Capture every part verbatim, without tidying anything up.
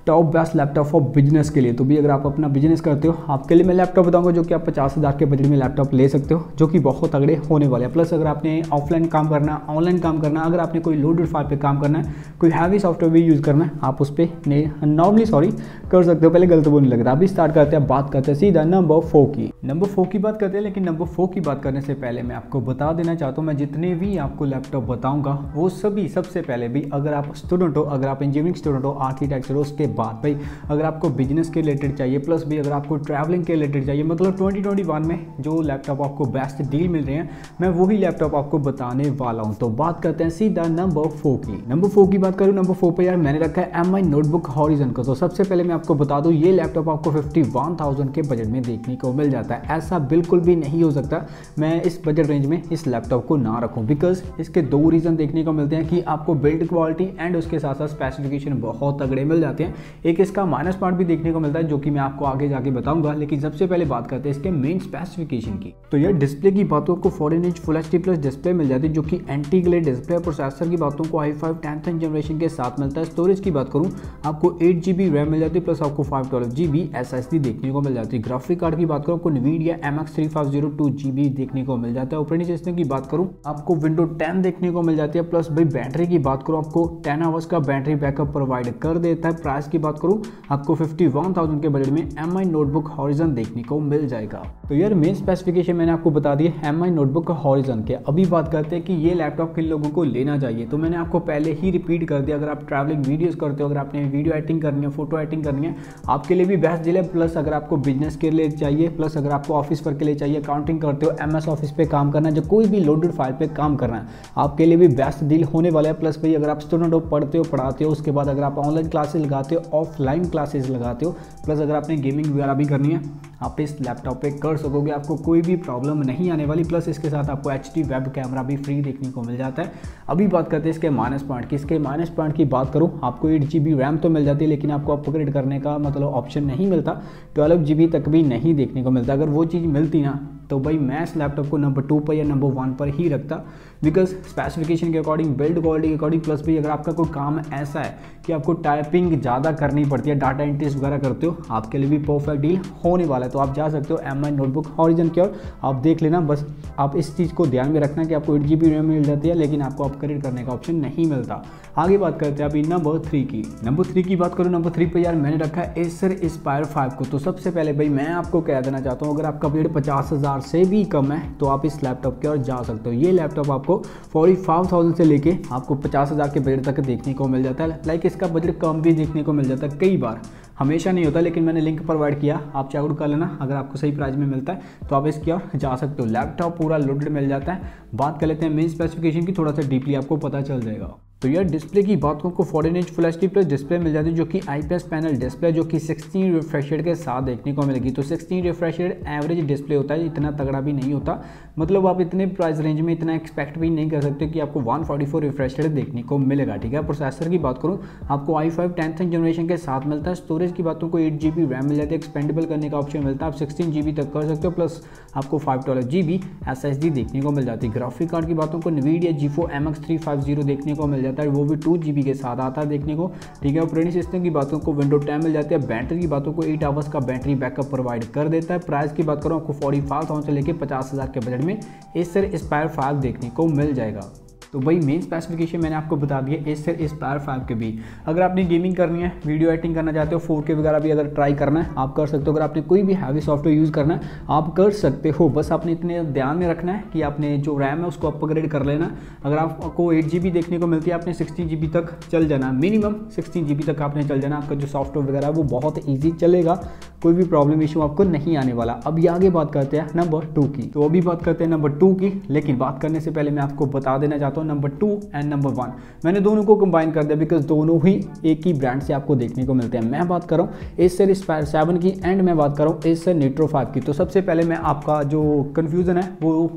Top best laptop for business के लिए। तो भी अगर आप अपना बिजनेस करते हो, आपके लिए मैं लैपटॉप बताऊंगा जो कि आप पचास हज़ार के बजट में लैपटॉप ले सकते हो, जो कि बहुत तगड़े होने वाले हैं। प्लस अगर आपने ऑफलाइन काम करना, ऑनलाइन काम करना, अगर आपने कोई लोडेड फाइल पे काम करना है, कोई हैवी सॉफ्टवेयर भी यूज़ करना है, आप उस पर नॉर्मली सॉरी कर सकते हो। पहले गलत बोलने लग रहा। अभी स्टार्ट करते हैं, बात करते हैं सीधा नंबर फोर की। नंबर फोर की बात करते हैं, लेकिन नंबर फोर की बात करने से पहले मैं आपको बता देना चाहता हूँ, मैं जितने भी आपको लैपटॉप बताऊंगा वो सभी सबसे पहले भी अगर आप स्टूडेंट हो, अगर आप इंजीनियरिंग स्टूडेंट हो, आर्किटेक्चर हो, उसके बाद भाई अगर आपको बिजनेस के रिलेटेड चाहिए, प्लस भी अगर आपको ट्रैवलिंग के रिलेटेड चाहिए, मतलब ट्वेंटी ट्वेंटी वन में जो लैपटॉप आपको बेस्ट डील मिल रहे हैं, मैं वही लैपटॉप आपको बताने वाला हूं। तो बात करते हैं सीधा नंबर फोर की। नंबर फोर की बात करूं, नंबर फोर पे यार मैंने रखा है एम आई नोटबुक हॉरिजन का। तो सबसे पहले मैं आपको बता दूं, ये लैपटॉप आपको फिफ्टी वन थाउजेंड के बजट में देखने को मिल जाता है। ऐसा बिल्कुल भी नहीं हो सकता मैं इस बजट रेंज में इस लैपटॉप को ना रखूं, बिकॉज इसके दो रीजन देखने को मिलते हैं कि आपको बिल्ड क्वालिटी एंड उसके साथ साथ स्पेसिफिकेशन बहुत तगड़े मिल जाते हैं। एक इसका माइनस पॉइंट भी देखने को मिलता है जो कि मैं आपको आगे जाके बताऊंगा, लेकिन सबसे पहले बात करते हैं इसके मेन स्पेसिफिकेशन की। तो ये डिस्प्ले की बातों को fourteen inch full HD plus display मिल जाती है जो कि एंटी ग्लेयर डिस्प्ले। प्रोसेसर की बातों को आई फाइव टेंथ जनरेशन के साथ मिलता है। स्टोरेज की बात करूं, आपको एट जी बी रैम मिल जाती है, प्लस आपको five twelve G B S S D देखने को मिल जाती है। ग्राफिक कार्ड की बात करूं, आपको NVIDIA M X three five zero two G B देखने को मिल जाता है। ऑपरेटिंग सिस्टम की बात करूं, आपको विंडो टेन देखने को मिल जाती है। प्लस भाई बैटरी की बात करूं, आपको टेन आवर्स का बैटरी बैकअप प्रोवाइड कर देता है। प्राइस की बात करूं, आपको फिफ्टी वन थाउजेंड के बजट में एम आई नोटबुक हॉरिजन देखने को मिल जाएगा। तो यार मेन स्पेसिफिकेशन मैंने आपको बता दी है एम आई नोटबुक हॉरिजन के। अभी बात करते हैं कि ये लैपटॉप किन लोगों को लेना चाहिए। तो मैंने आपको पहले ही रिपीट कर दिया, अगर आप ट्रैवलिंग वीडियोस करते हो, अगर आपने वीडियो एडिटिंग करनी है, फोटो एडिटिंग करनी है, आपके लिए भी बेस्ट डील है। प्लस अगर आपको बिजनेस के लिए चाहिए, प्लस अगर आपको ऑफिस वर्क के लिए चाहिए, अकाउंटिंग करते हो, एम एस ऑफिस पे काम करना है, जो कोई भी लोडेड फाइल पे काम करना है, आपके लिए भी बेस्ट डील होने वाला है। प्लस भाई अगर आप स्टूडेंट हो, पढ़ते हो, पढ़ाते हो, उसके बाद अगर आप ऑनलाइन क्लासेस लगाते हो, ऑफलाइन क्लासेस लगाते हो, प्लस अगर आपने गेमिंग वगैरह भी करनी है, आप इस लैपटॉप पे कर सकोगे, आपको कोई भी प्रॉब्लम नहीं आने वाली। प्लस इसके साथ आपको एच डी वेब कैमरा भी फ्री देखने को मिल जाता है। अभी बात करते हैं इसके माइनस पॉइंट की। इसके माइनस पॉइंट की बात करूं, आपको एट जी बी रैम तो मिल जाती है, लेकिन आपको अपग्रेड करने का मतलब ऑप्शन नहीं मिलता। ट्वेल्व जी बी तक भी नहीं देखने को मिलता। अगर वो चीज़ मिलती ना तो भाई मैं इस लैपटॉप को नंबर टू पर या नंबर वन पर ही रखता, बिकॉज स्पेसिफिकेशन के अकॉर्डिंग, बिल्ड क्वालिटी के अकॉर्डिंग। प्लस भी अगर आपका कोई काम ऐसा है कि आपको टाइपिंग ज़्यादा करनी पड़ती है, डाटा एंट्रीज वगैरह करते हो, आपके लिए भी परफेक्ट डील होने वाला है। तो आप जा सकते हो एम आई नोटबुक हॉरिजन की ओर, आप देख लेना। बस आप इस चीज़ को ध्यान में रखना कि आपको एट जी बी रैम मिल जाती है, लेकिन आपको अपग्रेड करने का ऑप्शन नहीं मिलता। आगे बात करते हैं अभी नंबर थ्री की। नंबर थ्री की बात करूँ, नंबर थ्री पर यार मैंने रखा है एसर एस्पायर फाइव को। तो सबसे पहले भाई मैं आपको कह देना चाहता हूँ, अगर आपका बजट पचास हज़ार से भी कम है तो आप इस लैपटॉप की ओर जा सकते हो। ये लैपटॉप आपको फोर्टी फाइव थाउजेंड से लेके आपको पचास हज़ार के बजट तक देखने को मिल जाता है। लाइक इसका बजट कम भी देखने को मिल जाता है कई बार, हमेशा नहीं होता, लेकिन मैंने लिंक प्रोवाइड किया, आप चेकआउट कर लेना। अगर आपको सही प्राइस में मिलता है तो आप इसकी ओर जा सकते हो। लैपटॉप पूरा लोडेड मिल जाता है। बात कर लेते हैं मेन स्पेसिफिकेशन की, थोड़ा सा डीपली आपको पता चल जाएगा। तो यार डिस्प्ले की बात को fourteen inch full HD plus display मिल जाती है, जो कि आईपीएस पैनल डिस्प्ले, जो कि सिक्सटीन रिफ्रेश रेट के साथ देखने को मिलेगी। तो sixteen refresh rate average display होता है, इतना तगड़ा भी नहीं होता। मतलब आप इतने प्राइस रेंज में इतना एक्सपेक्ट भी नहीं कर सकते कि आपको one forty four refresh rate देखने को मिलेगा। ठीक है। प्रोसेसर की बात करूँ, आपको आई फाइव टेंथ जनरेशन के साथ मिलता है। स्टोरेज की बातों को एट जी बी रैम मिल जाती है, एक्सपेंडेबल करने का ऑप्शन मिलता है, आप सिक्सटीन जी बी तक कर सकते हो। प्लस आपको five twelve G B S S D देखने को मिल जाती है। ग्राफिक कार्ड की बातों को NVIDIA G four M X three five zero देखने को मिल जाता है, वो भी टू जी बी के साथ आता है देखने को। ठीक है। ऑपरेटिंग सिस्टम की बातों को विंडो टेन मिल जाती है। बैटरी की बातों को एट आवर्स का बैटरी बैकअप प्रोवाइड कर देता है। प्राइस की बात करूँ, आपको फोर्टी फाइव थाउजेंड से लेकर पचास हज़ार के बजट में एसर एस्पायर फाइव देखने को मिल जाएगा। तो भाई मेन स्पेसिफिकेशन मैंने आपको बता दिया एसर एस्पायर फाइव के भी। अगर आपने गेमिंग करनी है, वीडियो एडिटिंग करना चाहते हो, फोर के वगैरह भी अगर ट्राई करना है आप कर सकते हो। अगर आपने कोई भी हैवी सॉफ्टवेयर यूज़ करना है आप कर सकते हो। बस आपने इतने ध्यान में रखना है कि आपने जो रैम है उसको अपग्रेड कर लेना। अगर आपको एट जी बी देखने को मिलती है, आपने सिक्सटीन जी बी तक चल जाना, मिनिमम सिक्सटीन जी बी तक आपने चल जाना। आपका जो सॉफ्टवेयर वगैरह है वो बहुत ईजी चलेगा, कोई भी प्रॉब्लम इशू आपको नहीं आने वाला। अभी आगे बात करते हैं नंबर टू की। तो अभी बात करते हैं नंबर टू की, लेकिन बात करने से पहले मैं आपको बता देना चाहता हूँ number two and number one मैंने दोनों को कंबाइन कर दिया, बिकॉज दोनों ही एक ही ब्रांड से आपको देखने को मिलते हैं। मैं बात कर रहा हूँ एसर एस्पायर सेवन की एंड मैं बात कर रहा हूँ एसर निट्रो फाइव की। तो सबसे पहले मैं आपका जो कन्फ्यूज़न है वो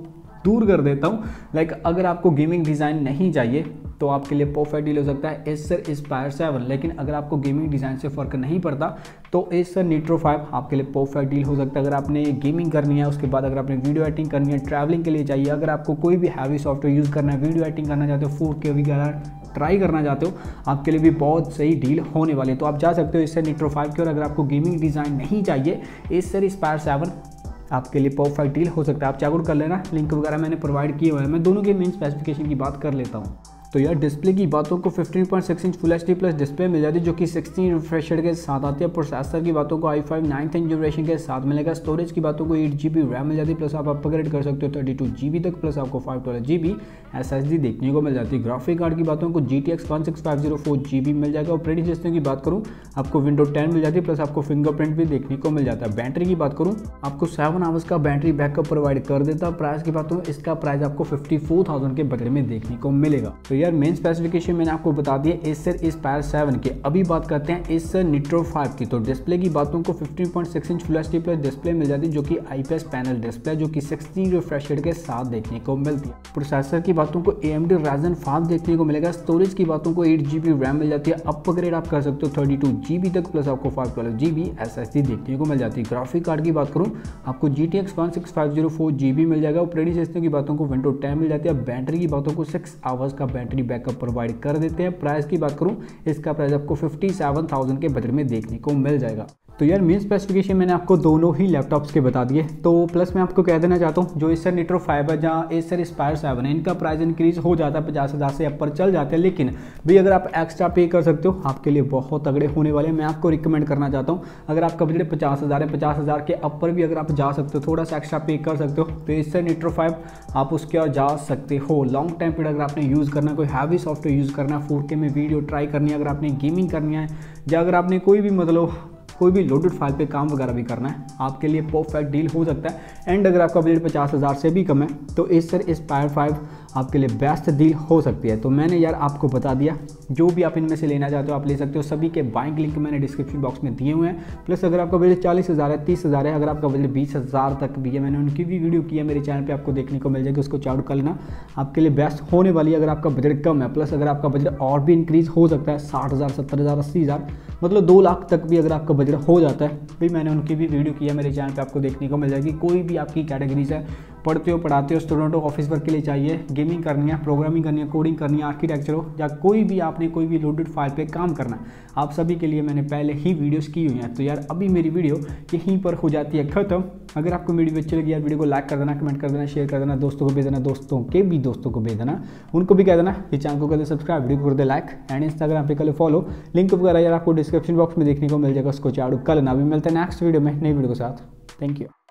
दूर कर देता हूँ। लाइक अगर आपको गेमिंग डिज़ाइन नहीं चाहिए तो आपके लिए परफेक्ट डील हो सकता है एसर इंस्पायर सेवन। लेकिन अगर आपको गेमिंग डिज़ाइन से फ़र्क नहीं पड़ता तो एसर निट्रो फाइव आपके लिए परफेक्ट डील हो सकता है। अगर आपने गेमिंग करनी है, उसके बाद अगर आपने वीडियो एडिटिंग करनी है, ट्रैवलिंग के लिए चाहिए, अगर आपको कोई भी हैवी सॉफ्टवेयर यूज़ करना है, वीडियो एडिटिंग करना चाहते हो, फोर के वगैरह ट्राई करना चाहते हो, आपके लिए भी बहुत सही डील होने वाली है। तो आप जा सकते हो एसर निट्रो फाइव की। और अगर आपको गेमिंग डिज़ाइन नहीं चाहिए, एसर इंस्पायर सेवन आपके लिए परफेक्ट डील हो सकता है। आप चेकआउट कर लेना, लिंक वगैरह मैंने प्रोवाइड किए हुए हैं। मैं दोनों के मेन स्पेसिफिकेशन की बात कर लेता हूँ। तो यार डिस्प्ले की बातों को fifteen point six inch full H D plus display मिल जाती है जो कि सिक्सटीन रिफ्रेश रेट के साथ आती है। प्रोसेसर की बातों को आई फाइव नाइन्थ जनरेशन के साथ मिलेगा। स्टोरेज की बातों को एट जी बी रैम मिल जाती है, प्लस आप अपग्रेड कर सकते हो थर्टी टू जी बी तक, प्लस आपको five twelve G B S S D देखने को मिल जाती है। ग्राफिक कार्ड की बातों को G T X one six five zero four G B मिल जाएगा। ऑपरेटिंग सिस्टम की बात करूँ आपको विंडो टेन मिल जाती है, प्लस आपको फिंगरप्रिंट भी देखने को मिल जाता है। बैटरी की बात करूँ आपको सेवन आवर्स का बैटरी बैकअप प्रोवाइड कर देता है। प्राइस की बात करूँ इसका प्राइस आपको फिफ्टी फोर थाउजेंड के बजट में देखने को मिलेगा। तो यार मेन स्पेसिफिकेशन मैंने आपको बता दिया एसर इंस्पायर सेवन के। अभी बात करते हैं एसर निट्रो फाइव की। तो डिस्प्ले की बातों को fifteen point six inch full HD plus display मिल जाती है जो कि आईपीएस पैनल डिस्प्ले जो कि सिक्सटीन रिफ्रेश रेट के साथ देखने को मिलती है। प्रोसेसर की बातों को A M D Ryzen five देखने को मिलेगा। स्टोरेज की बातों को एट जी बी रैम मिल जाती है। अपग्रेड आप कर सकते हो थर्टी टू जी बी तक, प्लस आपको five twelve G B S S D देखने को मिल जाती है। ग्राफिक कार्ड की बात करूँ आपको G T X one six five zero four G B मिल जाएगा। ऑपरेटिंग सिस्टम की बातों को विंडो टेन मिल जाती है। बैटरी की बातों को सिक्स आवर्स का बैटरी बैकअप प्रोवाइड कर देते हैं। प्राइस की बात करूं इसका प्राइस आपको फिफ्टी सेवन थाउजेंड के बजट में देखने को मिल जाएगा। तो यार मेन स्पेसिफिकेशन मैंने आपको दोनों ही लैपटॉप्स के बता दिए। तो प्लस मैं आपको कह देना चाहता हूँ जो एसर निट्रो फाइव है जहाँ एसर इंस्पायर सेवन है, इनका प्राइस इंक्रीज हो जाता है, पचास हज़ार से ऊपर चल जाते हैं। लेकिन भी अगर आप एक्स्ट्रा पे कर सकते हो आपके लिए बहुत तगड़े होने वाले हैं। मैं आपको रिकमेंड करना चाहता हूँ अगर आपका बजट पचास हज़ार है, पचास हज़ार के ऊपर भी अगर आप जा सकते हो, थोड़ा सा एक्स्ट्रा पे कर सकते हो, तो एसर निट्रो फाइव आप उसके और जा सकते हो। लॉन्ग टाइम पीरियड अगर आपने यूज़ करना है, कोई हैवी सॉफ्टवेयर यूज़ करना है, फोर के में वीडियो ट्राई करनी है, अगर आपने गेमिंग करनी है, या अगर आपने कोई भी मतलब कोई भी लोडेड फाइल पे काम वगैरह भी करना है, आपके लिए परफेक्ट डील हो सकता है। एंड अगर आपका बजट पचास हज़ार से भी कम है तो एसर इंस्पायर फाइव आपके लिए बेस्ट डील हो सकती है। तो मैंने यार आपको बता दिया, जो भी आप इनमें से लेना चाहते हो आप ले सकते हो। सभी के बाइंग लिंक मैंने डिस्क्रिप्शन बॉक्स में दिए हुए हैं। प्लस अगर आपका बजट चालीस हज़ार है, तीस हज़ार है, अगर आपका बजट बीस हज़ार तक भी है, मैंने उनकी भी वीडियो की है मेरे चैनल पे, आपको देखने को मिल जाएगी, उसको चेकआउट कर लेना, आपके लिए बेस्ट होने वाली है। अगर आपका बजट कम है, प्लस अगर आपका बजट और भी इंक्रीज हो सकता है, साठ हज़ार सत्तर हज़ार अस्सी हज़ार मतलब दो लाख तक भी अगर आपका बजट हो जाता है, भी मैंने उनकी भी वीडियो की है मेरे चैनल पे, आपको देखने को मिल जाएगी। कोई भी आपकी कैटेगरीज है, पढ़ते हो, पढ़ाते हो, स्टूडेंट हो, ऑफिस वर्क के लिए चाहिए, गेमिंग करनी है, प्रोग्रामिंग करनी है, कोडिंग करनी है, आर्किटेक्चर हो, या कोई भी आपने कोई भी लोडेड फाइल पे काम करना है, आप सभी के लिए मैंने पहले ही वीडियोस की हुई हैं। तो यार अभी मेरी वीडियो यहीं पर हो जाती है खत्म। अगर आपको मेरी वीडियो अच्छी लगी यार, वीडियो को लाइक कर देना, कमेंट कर देना, शेयर कर देना, दोस्तों को भेज देना, दोस्तों के भी दोस्तों को भेज देना, उनको भी कह देना कि चैनल को कर दे सब्सक्राइब, वीडियो को कर दे लाइक, एंड इंस्टाग्राम पे कर ले फॉलो। लिंक वगैरह यार आपको डिस्क्रिप्शन बॉक्स में देखने को मिल जाएगा, उसको चालू कर लेना। अभी मिलते हैं नेक्स्ट वीडियो में नई वीडियो के साथ। Thank you.